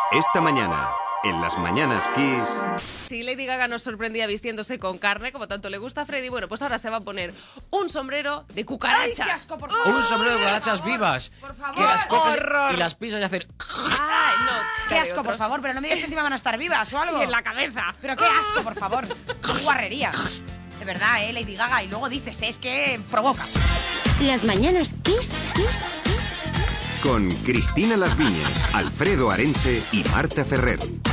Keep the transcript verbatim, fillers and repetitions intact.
Esta mañana, en las Mañanas Kiss... Si Lady Gaga nos sorprendía vistiéndose con carne, como tanto le gusta a Freddy, bueno, pues ahora se va a poner un sombrero de cucarachas. ¡Ay, qué asco, por favor! Un sombrero de cucarachas Por favor, vivas. Por favor. Que las coges ¡Horror! y las pisas y hacen... ¡Ay, no! Qué Hay asco, por otros. favor, pero no me digas que encima van a estar vivas o algo. Y en la cabeza. Pero qué asco, por favor. Qué guarrería. De verdad, eh, Lady Gaga. Y luego dices, es que provoca. Las Mañanas Kiss, Kiss, Kiss. Con Cristina Las Viñas, Alfredo Arense y Marta Ferrer.